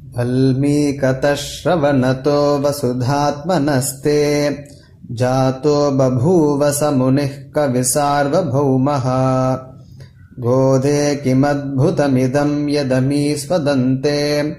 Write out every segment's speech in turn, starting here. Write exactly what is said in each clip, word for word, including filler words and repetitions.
वल्मीकतश्रवणतो वसुधात्मनस्ते जातो बभूव स मुनिः कविसार्वभौमः गोधे किमद्भुतमिदं यदमी स्वदन्ते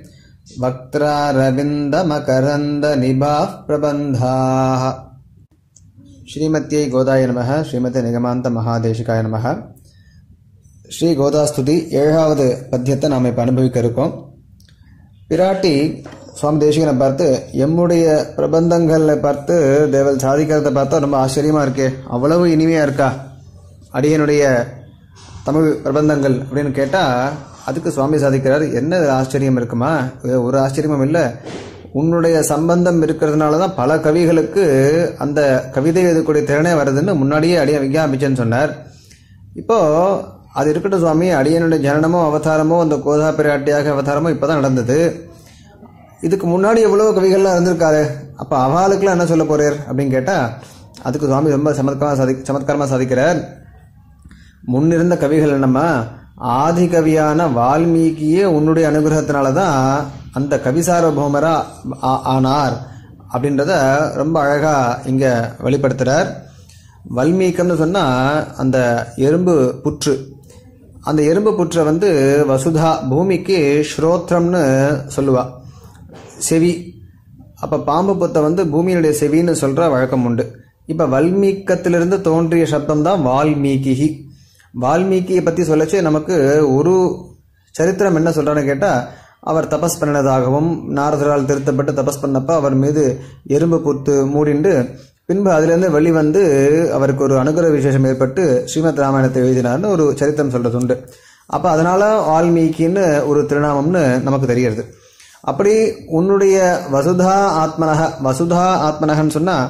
वक्त्रारविन्दमकरन्दनिभाः प्रबन्धाः. श्रीमत्यै गोदाय नमः. श्रीमते निगमान्त महादेशिकाय नमः. ஸ்ரீ கோதாஸ்துதி ஏழாவது பத்தியத்தை நாம் இப்போ அனுபவிக்க இருக்கோம். பிராட்டி சுவாமி தேசிகனை பார்த்து எம்முடைய பிரபந்தங்களை பார்த்து தேவல் சாதிக்கிறத பார்த்தா ரொம்ப ஆச்சரியமாக இருக்கே, அவ்வளவு இனிமையாக இருக்கா அடியனுடைய தமிழ் பிரபந்தங்கள் அப்படின்னு கேட்டால் அதுக்கு சுவாமி சாதிக்கிறார், என்ன ஆச்சரியம் இருக்குமா? ஒரு ஆச்சரியமும் இல்லை, உன்னுடைய சம்பந்தம் இருக்கிறதுனால தான் பல கவிகளுக்கு அந்த கவிதை எழுதக்கூடிய திறனே வருதுன்னு முன்னாடியே அடிய விஞ்ஞாபிச்சேன்னு சொன்னார். இப்போது அது இருக்கட்டும் சுவாமி, அடியனுடைய ஜனனமோ அவதாரமோ அந்த கோதா பிராட்டியாக அவதாரமோ இப்போ தான் நடந்தது, இதுக்கு முன்னாடி எவ்வளோ கவிகள்லாம் இருந்திருக்காரு, அப்போ அவளுக்குலாம் என்ன சொல்ல போறார் அப்படின்னு கேட்டால் அதுக்கு சுவாமி ரொம்ப சமத்காரமாக சாதி சமத்காரமாக சாதிக்கிறார். முன்னிருந்த கவிகள் என்னம்மா, ஆதி கவியான வால்மீகியே உன்னுடைய அனுகிரகத்தினால தான் அந்த கவிசார்வபௌமரா ஆனார் அப்படின்றத ரொம்ப அழகாக இங்கே வெளிப்படுத்துகிறார். வல்மீகம்னு சொன்னால் அந்த எறும்பு புற்று, அந்த எறும்பு புற்றை வந்து வசுதா பூமிக்கு ஸ்ரோத்ரம்னு சொல்லுவா, செவி. அப்போ பாம்பு புத்தை வந்து பூமியினுடைய செவின்னு சொல்கிற வழக்கம் உண்டு. இப்போ வல்மீகத்திலிருந்து தோன்றிய சப்தம் தான் வால்மீகி. வால்மீகியை பற்றி சொல்லச்சு நமக்கு ஒரு சரித்திரம் என்ன சொல்கிறான்னு கேட்டால், அவர் தபஸ் பண்ணினதாகவும் நாரதரால் திருத்தப்பட்டு தபஸ் பண்ணப்போ அவர் மீது எறும்பு புத்து மூடிண்டு பின்பு அதிலிருந்து வெளிவந்து அவருக்கு ஒரு அனுகிரக விசேஷம் ஏற்பட்டு ஸ்ரீமத் ராமாயணத்தை எழுதினார்னு ஒரு சரித்திரம் சொல்றது உண்டு. அப்போ அதனால வால்மீகின்னு ஒரு திருநாமம்னு நமக்கு தெரிகிறது. அப்படி உன்னுடைய வசுதா ஆத்மனக, வசுதா ஆத்மனகன்னு சொன்னால்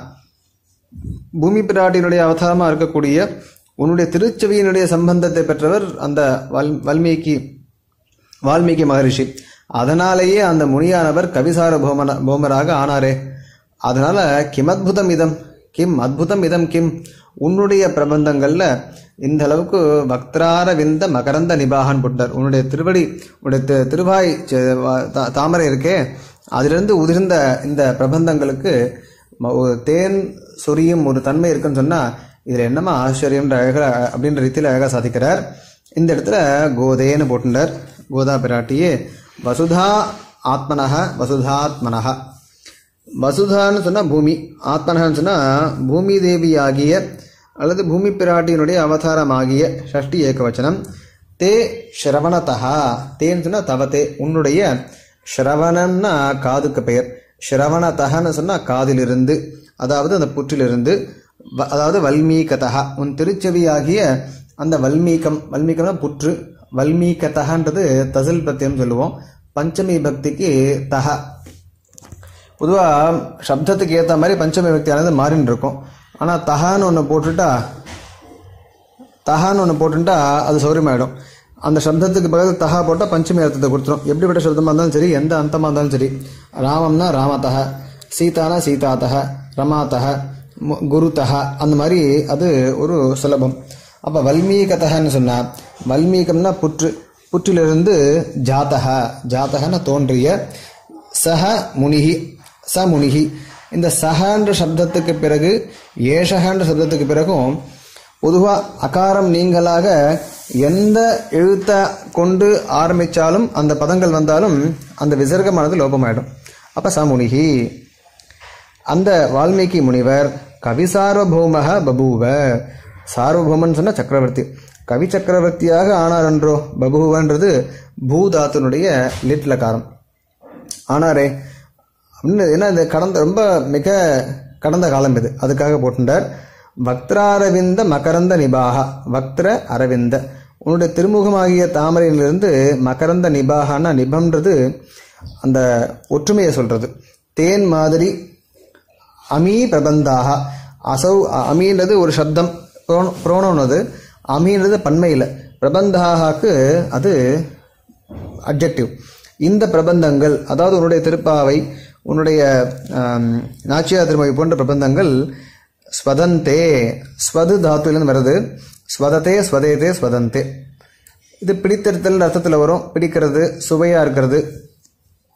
பூமி பிராட்டியினுடைய அவதாரமாக இருக்கக்கூடிய உன்னுடைய திருச்செவியினுடைய சம்பந்தத்தை பெற்றவர் அந்த வல் வல்மீகி வால்மீகி மகரிஷி. அதனாலேயே அந்த முனியானவர் கவிசார பூமன பூமராக ஆனாரே. அதனால கிமத்புதம் இதம் கிம் அத்புதம் இதம் கிம், உன்னுடைய பிரபந்தங்கள்ல இந்த அளவுக்கு வக்திரார விந்த மகரந்த நிபாகன் புட்டர், உன்னுடைய திருவடி உன்னுடைய திருவாய் தாமரை இருக்கே அதிலிருந்து உதிர்ந்த இந்த பிரபந்தங்களுக்கு தேன் சொரியும் ஒரு தன்மை இருக்குன்னு சொன்னா இதுல என்னமா ஆச்சரியம்ன்ற அழகா அப்படின்ற ரீதியில் அழகா சாதிக்கிறார். இந்த இடத்துல கோதேன்னு போட்டுட்டார், கோதா பிராட்டியே வசுதா ஆத்மனக வசுதாத்மனக. வசுதான்னு சொன்னால் பூமி, ஆத்மனகன்னு சொன்னால் பூமி தேவி ஆகிய அல்லது பூமி பிராட்டியினுடைய அவதாரமாகிய ஷஷ்டி ஏகவச்சனம். தே ஸ்ரவணதா, தேன்னு சொன்னால் தவத்தே உன்னுடைய, ஸ்ரவணம்னா காதுக்கு பெயர், ஸ்ரவணதகன்னு சொன்னால் காதிலிருந்து, அதாவது அந்த புற்றிலிருந்து, அதாவது வல்மீகதா உன் திருச்செவி ஆகிய அந்த வல்மீகம், வல்மீகம்னா புற்று, வல்மீகதகன்றது தசில் பிரத்தியம் சொல்லுவோம், பஞ்சமி பக்திக்கு தக. பொதுவாக சப்தத்துக்கு ஏற்ற மாதிரி பஞ்சமி பக்தியானது மாறின்னு இருக்கும். ஆனால் தகான்னு ஒன்று போட்டுட்டா தகான்னு ஒன்று போட்டுட்டா அது சௌரியமாயிடும். அந்த சப்தத்துக்கு பிறகு தகா போட்டால் பஞ்சமி அர்த்தத்தை கொடுத்துரும். எப்படிப்பட்ட சப்தமாக இருந்தாலும் சரி, எந்த அந்தமாக இருந்தாலும் சரி. ராமம்னா ராமதக, சீதானா சீதாதக, ரமாதக, குருதக, அந்த மாதிரி அது ஒரு சுலபம். அப்போ வல்மீகதகன்னு சொன்னால் வல்மீகம்னா புற்று, புற்றிலிருந்து ஜாதக, ஜாதகன்னு தோன்றிய, சஹ முனிகி, ச முனிகி. இந்த சஹன்ற சப்தத்துக்கு பிறகு ஏஷகன்ற சப்தத்துக்கு பிறகும் பொதுவாக அகாரம் நீங்களாக எந்த எழுத்தை கொண்டு ஆரம்பித்தாலும் அந்த பதங்கள் வந்தாலும் அந்த விசர்க்கமானது லோபமாயிடும். அப்போ ச முனிகி. அந்த வால்மீகி முனிவர் கவி சார்வபௌமக பபூவ, சார்வபௌமன் சொன்ன சக்கரவர்த்தி, கவி சக்கரவர்த்தியாக ஆனார் என்றோ. பபூவன்றது பூதாத்தினுடைய லிட்லகாரம், ஆனாரே அப்படின்னு. ஏன்னா இது கடந்த ரொம்ப மிக கடந்த காலம் இது, அதுக்காக போட்டுட்டார். வக்திராரவிந்த மகரந்த நிபாக, வக்திர அரவிந்த உன்னுடைய திருமுகமாகிய தாமரையிலிருந்து மகரந்த நிபாகனா, நிபம்ன்றது அந்த ஒற்றுமையை சொல்றது. தேன் மாதிரி அமீ பிரபந்தாக, அசௌ அமீன்றது ஒரு சப்தம், புரோனோனது, அமீன்றது பன்மையில், பிரபந்தாக்கு அது அட்ஜெக்டிவ். இந்த பிரபந்தங்கள், அதாவது உன்னுடைய திருப்பாவை, உன்னுடைய நாச்சியா திருமொழி போன்ற பிரபந்தங்கள் ஸ்வதந்தே, ஸ்வது தாத்துலேருந்து வருது, ஸ்வதத்தே ஸ்வதேதே ஸ்வதந்தே. இது பிடித்தெடுத்தல் அர்த்தத்தில் வரும். பிடிக்கிறது, சுவையாக இருக்கிறது,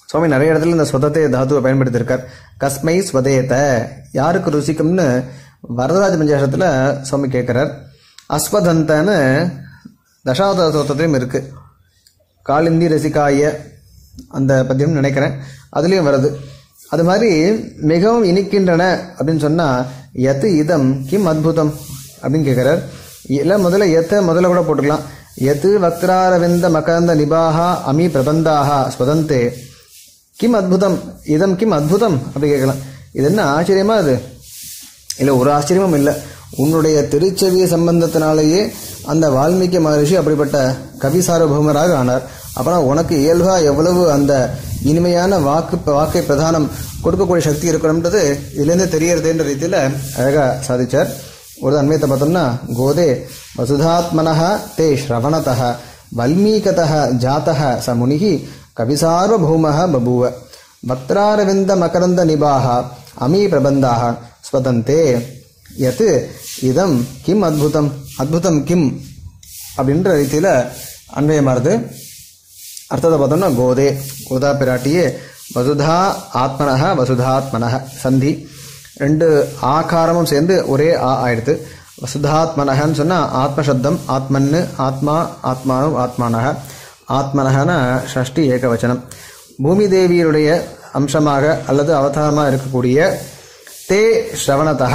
சுவாமி நிறைய இடத்துல இந்த ஸ்வதத்தை தாத்துவை பயன்படுத்தியிருக்கார். கஸ்மை ஸ்வதேத, யாருக்கு ருசிக்கும்னு வரதராஜ பஞ்சாசத்தில் சுவாமி கேட்கிறார். அஸ்வதந்தன்னு தசாவதார ஸ்தோத்திரத்திலையும் இருக்கு. காளிந்தி ரசிகாய அந்த பத்தியம் நினைக்கிறேன், அதுலேயும் வருது. அது மாதிரி மிகவும் இனிக்கின்றன அப்படின்னு சொன்னால் எத்து இதம் கிம் அத்புதம் அப்படின்னு கேட்குறார். இல்லை முதல்ல எத்த முதல்ல கூட போட்டுக்கலாம். எத்து வக்ராரவிந்த மகரந்த நிபாஹா அமி பிரபந்தாஹா ஸ்வதந்தே கிம் அத்புதம் இதம் கிம் அத்புதம் அப்படி கேட்கலாம். இது என்ன ஆச்சரியமா? அது இல்லை, ஒரு ஆச்சரியமும் இல்லை. உன்னுடைய திருச்செவிய சம்பந்தத்தினாலேயே அந்த வால்மீகி மகரிஷி அப்படிப்பட்ட கவி சார்வபௌமராக ஆனார். அப்புறம் உனக்கு இயல்பா எவ்வளவு அந்த இனிமையான வாக்கு வாக்கை பிரதானம் கொடுக்கக்கூடிய சக்தி இருக்கணும்ன்றது இதுலேருந்து தெரியறதுன்ற ரீதியில் அழகாக சாதிச்சார். ஒரு அண்மையத்தை பார்த்தோம்னா, கோதே வசுதாத்மனஹ தே ஸ்ரவணதஹ வல்மீகதஹ ஜாதஹ ச முனிஹி கவிசார்வபௌமஹ பபூவ பக்திராரவிந்த மகரந்த நிபாஹ அமீ பிரபந்தாக ஸ்வதந்தே யத் இதம் கிம் அத்புதம் அத்புதம் கிம் அப்படின்ற ரீதியில் அன்வயமாறுது. அர்த்தத்தை பார்த்தோம்னா, கோதே கோதா பிராட்டியே, வசுதா ஆத்மனஹ வசுதாத்மனஹ சந்தி ரெண்டு ஆகாரமும் சேர்ந்து ஒரே ஆ ஆயிடுத்து. வசுதாத்மனஹன்னு சொன்னால் ஆத்மசப்தம், ஆத்மன்னு ஆத்மா ஆத்மானு ஆத்மானஹ, ஆத்மனஹன ஷஷ்டி ஏகவச்சனம். பூமி தேவியருடைய அம்சமாக அல்லது அவதாரமாக இருக்கக்கூடிய தே ஸ்ரவணதஹ,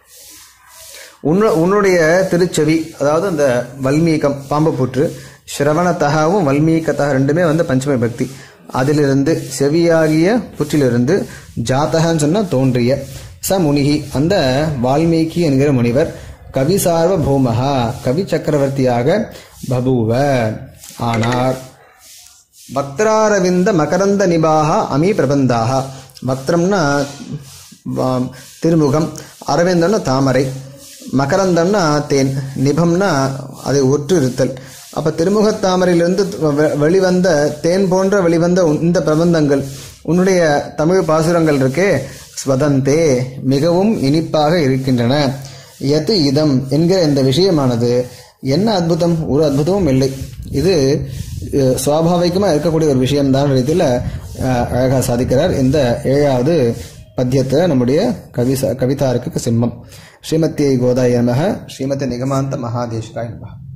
உன்னு உன்னுடைய திருச்செவி, அதாவது அந்த வல்மீகம் பாம்பு புற்று, ஸ்ரவணத்தகவும் வல்மீகத்தக ரெண்டுமே வந்து பஞ்சமி பக்தி. அதிலிருந்து செவியாகிய புற்றிலிருந்து ஜாத்தகன்னு சொன்னால் தோன்றிய ச முனிகி அந்த வால்மீகி என்கிற முனிவர் கவி சார்வபௌமஹா கவி சக்கரவர்த்தியாக பபூவ ஆனார். பக்திராரவிந்த மகரந்த நிபாக அமி பிரபந்தாக, பக்திரம்னா திருமுகம், அரவிந்தம்னா தாமரை, மகரந்தம்னா தேன், நிபம்னா அதை ஒற்று இருத்தல். அப்போ திருமுகத்தாமரையிலிருந்து வெளிவந்த தேன் போன்ற வெளிவந்த இந்த பிரபந்தங்கள், உன்னுடைய தமிழ் பாசுரங்கள் இருக்கே, ஸ்வதந்தே மிகவும் இனிப்பாக இருக்கின்றன. எது இதம் என்கிற இந்த விஷயமானது என்ன அத்புதம்? ஒரு அத்புதமும் இல்லை. இது சுவாபாவிகமாக இருக்கக்கூடிய ஒரு விஷயம்தான் ரீதியில் அழகாக சாதிக்கிறார் இந்த ஏழாவது பத்தியத்தை நம்முடைய கவி கவிதாருக்கு சிம்மம். ஸ்ரீமத்தியை கோதாய நமக. ஸ்ரீமதி நிகமாந்த மகாதேசிகாய நமக.